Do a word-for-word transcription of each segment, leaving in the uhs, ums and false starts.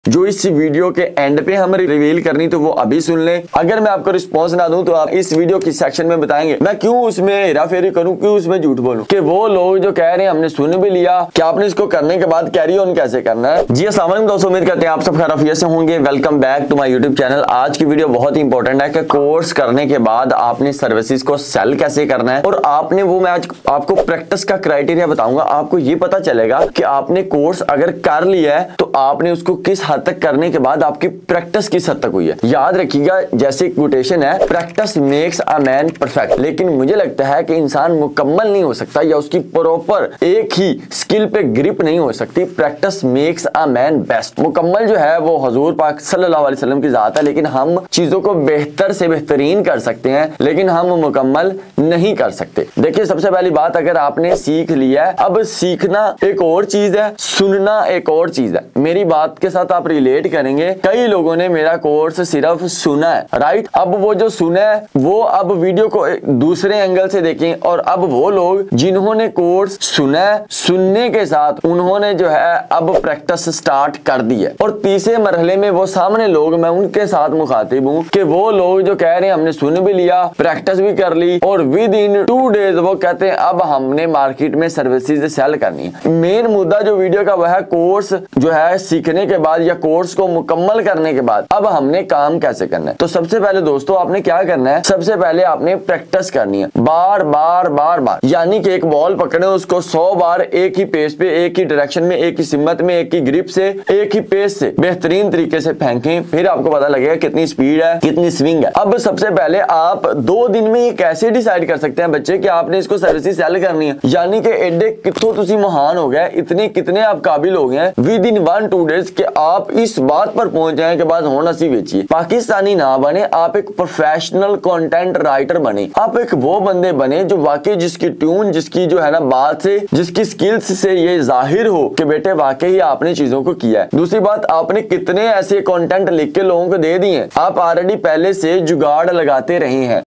जो इस वीडियो के एंड पे हम रिवील करनी तो वो अभी सुन लें। अगर मैं आपको रिस्पॉन्स ना दूं तो आप इस वीडियो की सेक्शन में बताएंगे मैं क्यों उसमें हेरा फेरी करूं, क्यों उसमें झूठ बोलूं। कि वो लोग जो कह रहे हैं हमने सुन भी लिया कि आपने इसको करने के बाद कैरी ऑन कैसे करना है। जी अस्सलाम वालेकुम दोस्तों, उम्मीद करते हैं आप सब खैरियत से होंगे। Welcome back to my YouTube channel. आज की वीडियो बहुत ही इंपॉर्टेंट है कि कोर्स करने के बाद आपने सर्विसेज को सेल कैसे करना है और आपने वो मैं आज आपको प्रैक्टिस का क्राइटेरिया बताऊंगा। आपको ये पता चलेगा कि आपने कोर्स अगर कर लिया है तो आपने उसको किस हद तक करने के बाद आपकी प्रैक्टिस किस हद तक हुई है। याद रखिएगा, जैसे कोटेशन है, practice makes a man perfect. लेकिन मुझे लगता है कि इंसान मुकम्मल नहीं हो सकता या उसकी प्रॉपर एक ही स्किल पे ग्रिप नहीं हो सकती। Practice makes a man best. मुकम्मल जो है वो हुजूर पाक सल्लल्लाहु अलैहि वसल्लम की जात है, लेकिन हम चीजों को बेहतर से बेहतरीन कर सकते हैं लेकिन हम मुकम्मल नहीं कर सकते। देखिए, सबसे पहली बात, अगर आपने सीख लिया है, अब सीखना एक और चीज है, सुनना एक और चीज है। मेरी बात के साथ आप रिलेट करेंगे। कई लोगों ने मेरा कोर्स सिर्फ सुना है, राइट। अब वो जो सुना है वो अब वीडियो को दूसरे एंगल से देखें। और अब वो लोग जिन्होंने कोर्स सुना है, सुनने के साथ उन्होंने जो है अब प्रैक्टिस स्टार्ट कर दी है। और तीसरे मरहले में वो सामने लोग, मैं उनके साथ मुखातिब हूँ कि वो लोग जो कह रहे हैं हमने सुन भी लिया, प्रैक्टिस भी कर ली और विद इन टू डेज वो कहते हैं अब हमने मार्केट में सर्विसेज सेल करनी है। मेन मुद्दा जो वीडियो का वह है कोर्स जो है सीखने के बाद या कोर्स को मुकम्मल करने के बाद अब हमने काम कैसे करना है। तो सबसे पहले दोस्तों आपने क्या करना है, सबसे पहले आपने प्रैक्टिस करनी है बार बार बार बार। यानी कि एक बॉल पकड़े, उसको सौ बार एक ही पेस पे, एक ही डायरेक्शन में, एक ही सिमत में, एक ही ग्रिप से, एक ही पेस से बेहतरीन तरीके से फेंकें। फिर आपको पता लगेगा कितनी स्पीड है, कितनी स्विंग है। अब सबसे पहले आप दो दिन में ये कैसे डिसाइड कर सकते हैं बच्चे कि आपने इसको सर्विसेज सेल करनी है। यानी कि एडे कितों तुसी महान हो गए, इतने कितने आप काबिल हो गए within one two days के आप इस बात पर पहुंच जाए के बाद होना सी बेचिए। पाकिस्तानी ना बने, आप एक प्रोफेशनल कंटेंट राइटर बने। आप एक वो बंदे बने जो वाकई जिसकी ट्यून, जिसकी जो है ना बात से, जिसकी स्किल्स से ये जाहिर हो कि बेटे वाकई आपने चीजों को किया है। दूसरी बात, आपने कितने ऐसे कंटेंट लिख के लोगों को दे दिए, आप ऑलरेडी पहले से जुगाड़ लगाते रहे हैं।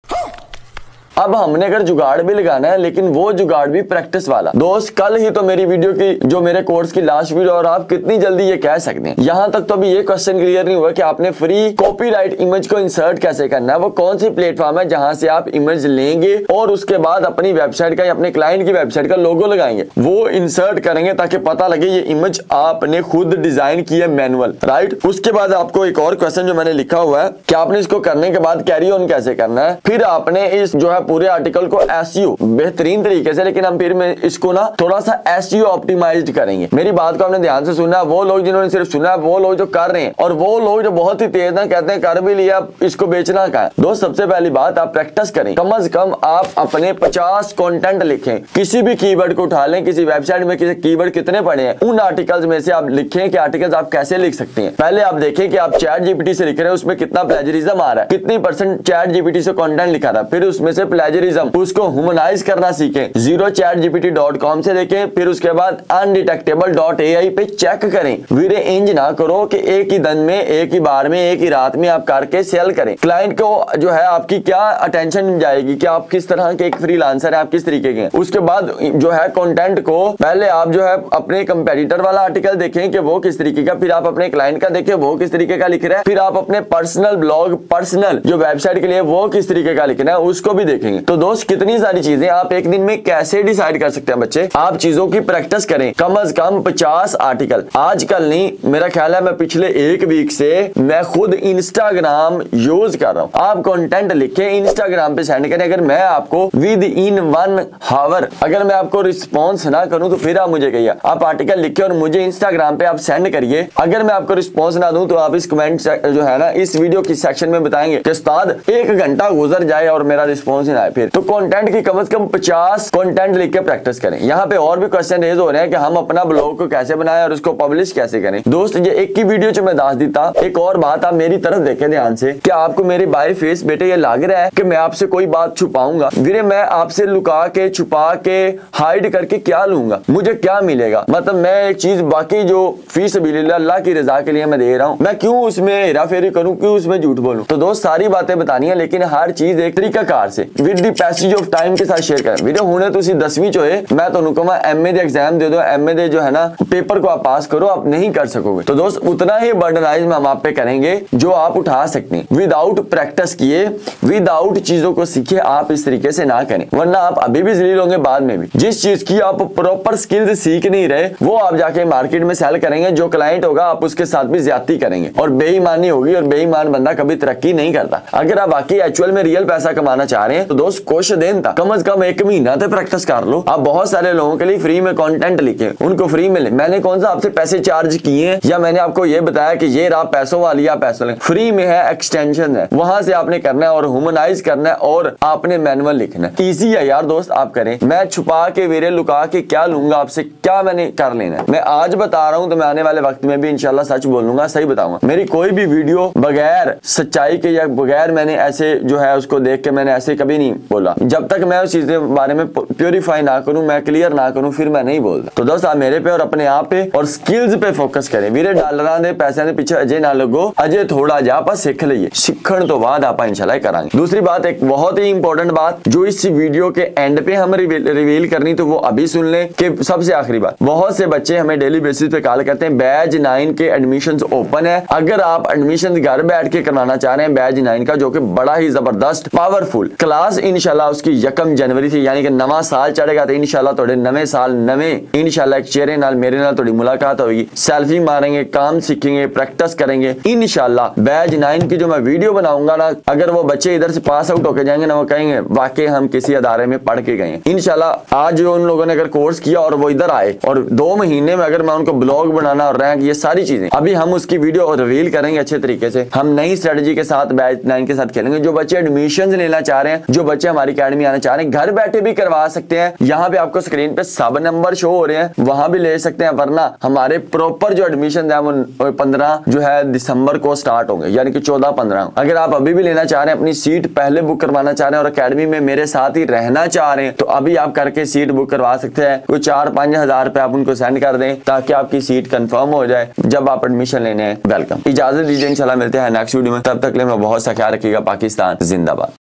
अब हमने अगर जुगाड़ भी लगाना है, लेकिन वो जुगाड़ भी प्रैक्टिस वाला। दोस्त, कल ही तो मेरी वीडियो की जो मेरे कोर्स की लास्ट वीडियो, और आप कितनी जल्दी ये कह सकते हैं। यहां तक तो अभी ये क्वेश्चन क्लियर नहीं हुआ कि आपने फ्री कॉपीराइट इमेज को इंसर्ट कैसे करना है। वो कौन सी प्लेटफॉर्म है जहां से आप इमेज लेंगे और उसके बाद अपनी वेबसाइट का या अपने क्लाइंट की वेबसाइट का लोगो लगाएंगे, वो इंसर्ट करेंगे ताकि पता लगे ये इमेज आपने खुद डिजाइन की है मैनुअल, राइट। उसके बाद आपको एक और क्वेश्चन जो मैंने लिखा हुआ है कि आपने इसको करने के बाद कैरी ऑन कैसे करना है। फिर आपने इस जो है पूरे आर्टिकल को एसईओ बेहतरीन तरीके से, लेकिन हम फिर में इसको ना थोड़ा सा एसईओ ऑप्टिमाइज्ड करेंगे। मेरी बात को आपने ध्यान से सुना। वो लोग जिन्होंने सिर्फ सुना, वो लोग जो कर रहे हैं, और वो लोग जो बहुत ही तेज ना कहते हैं कर भी लिया, इसको बेचना का है। दोस्त, सबसे पहली बात आप प्रैक्टिस करें। कम से कम आप अपने पचास कंटेंट लिखें, किसी भी कीवर्ड को उठा लें, किसी वेबसाइट में किसी कीवर्ड कितने पड़े हैं, उन आर्टिकल्स में से आप लिखें कि आर्टिकल्स आप कैसे लिख सकते हैं। पहले आप देखें कि आप चैट जीपीटी से लिख रहे हैं, उसमें कितना प्लेजरिज्म आ रहा है, कितनी परसेंट चैट जीपीटी से कंटेंट लिखा रहा है। फिर उसमें से प्लेजरिज्म उसको ह्यूमनाइज करना सीखें। Zero chat GPT dot com से देखें। फिर उसके बाद अनडिटेक्टेबल डॉट ए आई पे चेक करें। वीरे इंज ना करो कि एक ही दिन में, एक ही बार में, एक ही रात में आप करके सेल करें। क्लाइंट को जो है आपकी क्या अटेंशन जाएगी कि आप किस तरह के एक फ्रीलांसर हैं, आप किस तरीके के हैं। उसके बाद जो है कंटेंट को पहले आप जो है अपने कंपेटिटर वाला आर्टिकल देखें कि वो किस तरीके का, फिर आप अपने क्लाइंट का देखें वो किस तरीके का लिख रहा है, फिर आप अपने पर्सनल ब्लॉग, पर्सनल जो वेबसाइट के लिए वो किस तरीके का लिखना है उसको भी देखेंगे। तो दोस्त, कितनी सारी चीजें आप एक दिन में कैसे डिसाइड कर सकते हैं बच्चे। आप चीजों की प्रैक्टिस करें, कम से कम पचास आर्टिकल। आजकल नहीं, मेरा ख्याल है मैं पिछले एक वीक से मैं खुद इंस्टाग्राम यूज कर रहा हूं। आप कंटेंट लिखें, इंस्टाग्राम पे सेंड करें। अगर मैं आपको विद इन वन हावर अगर मैं आपको रिस्पॉन्स ना करूं तो फिर आप मुझे कहिए। आप आर्टिकल लिखे और मुझे इंस्टाग्राम पे आप सेंड करिए। अगर मैं आपको रिस्पॉन्स ना दूं तो आप इस कमेंट जो है ना इस वीडियो की सेक्शन में बताएंगे कि उस्ताद एक घंटा गुजर जाए और मेरा रिस्पॉन्स ही ना आए। फिर तो कंटेंट की कम से कम पचास कंटेंट लिख के प्रैक्टिस करें। यहाँ पे और भी क्वेश्चन रेज हो रहे हैं कि हम अपना ब्लॉग को कैसे बनाएं और उसको पब्लिश कैसे करें। दोस्त, ये एक ही वीडियो जो मैं दास देता। एक और बात आप मेरी तरफ देखें ध्यान से कि आपको मेरे बाय फेस बेटे ये लग रहा है कि मैं आपसे कोई बात छुपाऊंगा। वीरे, मैं आपसे लुका के, छुपा के, हाइड करके क्या लूंगा, मुझे क्या मिलेगा। मतलब मैं एक चीज बाकी जो फी सबिलिल्लाह अल्लाह की रजा के लिए मैं दे रहा हूँ, मैं क्यों उसमें हेरा फेरी करूँ, क्यों उसमें झूठ बोलूं। तो दोस्त, सारी बातें बतानी है, लेकिन हर चीज एक तरीका कार से। With the passage of time के साथ शेयर करें। वीरे हुणे तुसी दसवीं चो है, मैं तुहानू कहवां एमए दे एग्जाम दे दो, एमए दे जो है ना पेपर को आप पास करो, आप नहीं कर सकोगे। तो दोस्त उतना ही बर्डनाइज हम आप पे करेंगे जो आप उठा सकते हैं। विदाउट प्रैक्टिस किए, विदाउट चीजों को सीखे आप इस तरीके से ना करें, वरना आप अभी भी जलील होंगे, बाद में भी। जिस चीज की आप प्रॉपर स्किल्स सीख नहीं रहे वो आप जाके मार्केट में सेल करेंगे, जो क्लाइंट होगा आप उसके साथ भी ज्यादती करेंगे और बेईमानी होगी, और बेईमान बंदा कभी तरक्की नहीं करता। अगर आप वाकई एक्चुअल में रियल पैसा कमाना चाह रहे हैं तो दोस्त कोशिश देन था कम से कम एक महीना तो प्रैक्टिस कर लो। आप बहुत सारे लोगों के लिए फ्री में कंटेंट लिखे, उनको फ्री में ले। मैंने कौन सा आपसे पैसे चार्ज किए हैं या मैंने आपको ये बताया कि ये रहा पैसों वाली या पैसों ले? फ्री में है, एक्सटेंशन है, वहां से आपने करना है और ह्यूमनाइज करना है और आपने मैनुअल लिखना है। इजी है यार दोस्त, आप करें। मैं छुपा के वीरे लुका के क्या लूंगा आपसे, क्या मैंने कर लेना है? मैं आज बता रहा हूं तो मैं आने वाले वक्त में भी इंशाल्लाह सच बोलूंगा, सही बताऊंगा। मेरी कोई भी वीडियो बगैर सच्चाई के या बगैर मैंने ऐसे जो है उसको देख के मैंने ऐसे कभी नहीं बोला। जब तक मैं उस चीज के बारे में प्योरीफाई ना करूं, मैं क्लियर ना करूं, फिर मैं नहीं बोलता। तो दोस्त आप मेरे पे और अपने आप पे और स्किल्स पे फोकस करें। वीरे डॉलरां दे पैसे दे पीछे अजय ना लगो, अजय थोड़ा जा आप सीख लीजिए, सीखण तो बाद आप इंशाल्लाह करांगे। दूसरी बात, एक बहुत ही इंपॉर्टेंट बात जो इस वीडियो के एंड पे हम रिवील करनी, तो वो अभी सुन लें। कि सबसे आखिरी बात, बहुत से बच्चे हमें डेली बेसिस पे कॉल करते हैं बैच नाइन के एडमिशन ओपन है। अगर आप एडमिशन घर बैठ के करवाना चाह रहे हैं बैच नाइन का, जो कि बड़ा ही जबरदस्त पावरफुल क्लास इंशाल्लाह उसकी यकम जनवरी से यानी कि नवा साल चढ़ेगा तो इंशाल्लाह थोड़े नवे साल नवे इंशाल्लाह एक चेहरे नाल मेरे नाल थोड़ी मुलाकात होगी, सेल्फी मारेंगे, काम सीखेंगे, प्रैक्टिस करेंगे इंशाल्लाह। बैच नाइन की जो मैं वीडियो बनाऊंगा ना, अगर वो बच्चे इधर से पास आउट होकर जाएंगे ना, वो कहेंगे वाकई हम किसी अदारे में पढ़ के गए इंशाल्लाह। आज जो उन लोगों ने अगर कोर्स किया और वो इधर आए और दो महीने में अगर मैं उनको ब्लॉग बनाना और रैंक, ये सारी चीजें अभी हम उसकी वीडियो रिवील करेंगे अच्छे तरीके से। हम नई स्ट्रेटजी के साथ बैच नाइन के साथ खेलेंगे। जो बच्चे एडमिशन लेना चाह रहे हैं, जो बच्चे हमारी अकेडमी आना चाह रहे हैं, घर बैठे भी करवा सकते हैं। यहाँ पे आपको स्क्रीन पे सब नंबर शो हो रहे हैं, वहां भी ले सकते हैं, वरना हमारे प्रॉपर जो एडमिशन है वो पंद्रह जो है दिसंबर को स्टार्ट होंगे, यानी कि चौदह पंद्रह। अगर आप अभी भी लेना चाह रहे हैं, अपनी सीट पहले बुक करवाना चाह रहे हैं और अकेडमी में मेरे साथ ही रहना चाह रहे हैं, तो अभी आप करके सीट बुक करवा सकते हैं। कोई चार पांच हजार रुपए आप उनको सेंड कर दें ताकि आपकी सीट कंफर्म हो जाए जब आप एडमिशन लेने हैं। वेलकम, इजाजत दीजिए, इंशाल्लाह मिलते हैं नेक्स्ट वीडियो में। तब तक ले मैं बहुत सा ख्याल रखिएगा। पाकिस्तान जिंदाबाद।